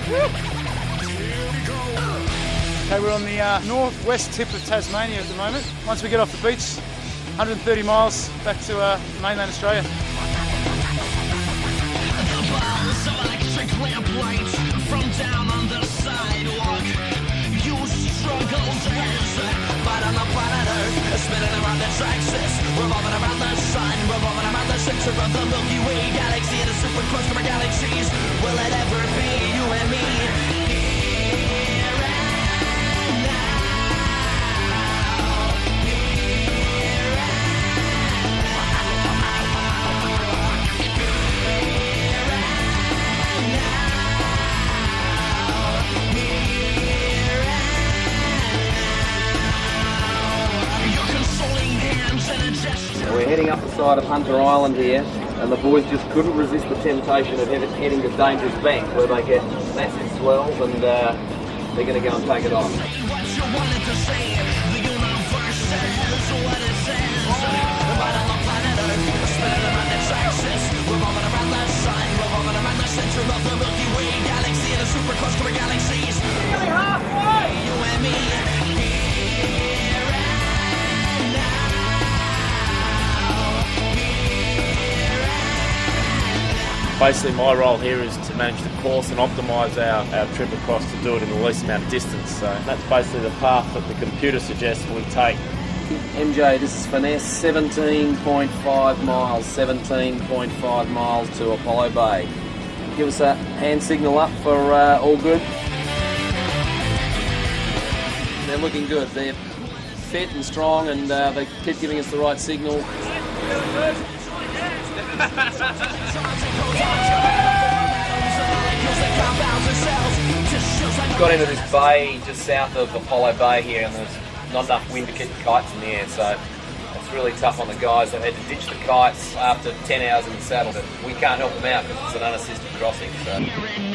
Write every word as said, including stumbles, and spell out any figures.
Okay, we're on the uh, northwest tip of Tasmania at the moment. Once we get off the beach, one hundred thirty miles back to uh, mainland Australia. From down on the sidewalk, you struggle to answer, but on the planet Earth, spinning around the axis, revolving around the sun, revolving around the center of the Milky Way galaxy, and a super close to our galaxies. Will it ever be you and me? Here and now. Here and now. Here and now. We're heading up the side of Hunter Island here, and the boys just couldn't resist the temptation of heading to Dangerous Bank, where they get massive swells, and uh, they're going to go and take it on. Basically, my role here is to manage the course and optimise our, our trip across to do it in the least amount of distance. So that's basically the path that the computer suggests we take. M J, this is finesse, seventeen point five miles, seventeen point five miles to Apollo Bay. Give us a hand signal up for uh, all good. They're looking good. They're fit and strong, and uh, they keep giving us the right signal. Got into this bay just south of Apollo Bay here, and there's not enough wind to keep the kites in the air, so it's really tough on the guys. They've had to ditch the kites after ten hours in the saddle, but we can't help them out because it's an unassisted crossing. So.